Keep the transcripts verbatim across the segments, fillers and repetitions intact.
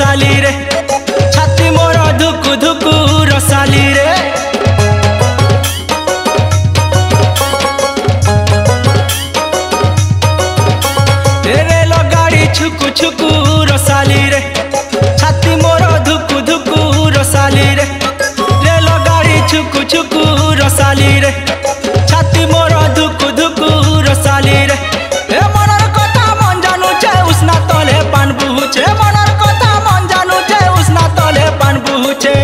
रसाली रे छाती मोर धुकु धुकु रसाली रे रेल गाड़ी छुकु छुकु रसाली रे छाती मोर धुकु धुकु रसाली रे रेल गाड़ी छुकु छुकु रसाली रे छाती मोर धुकु धुकु रसाली रे ए मनर कथा मन जानू छे उसना तले पान बुहुछे मनर कथा मन जानू छे उसना तले पान बुहुछे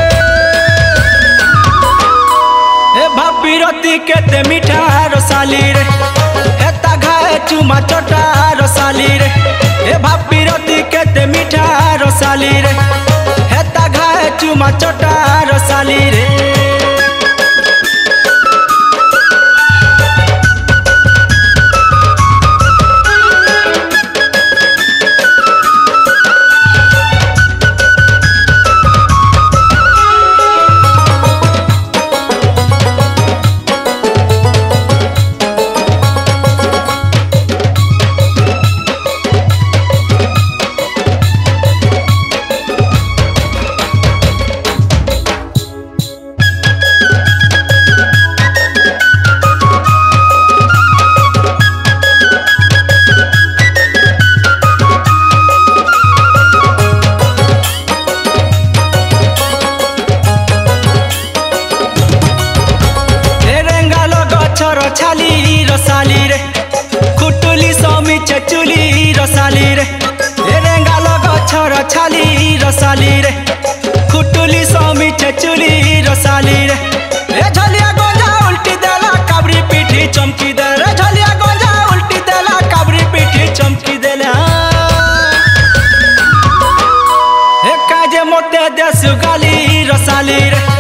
ए भाभी रती केते मीठा रसाली रे हेता घाए चुमा चटा रसाली रे ए भाभी रती केते मीठा रसाली रे हेता घाए चुमा चटा रसाली रे छाली रसाली रे खुटुली समी चचुली रसाली रे रेंगा लग छर छाली रसाली रे खुटुली समी चचुली रसाली रे ए झलिया गंजा उल्टी देला काबरी पीठी चमकी दे रे झलिया गंजा उल्टी देला काबरी पीठी चमकी देला ए काजे मोते देसु गाली रसाली रे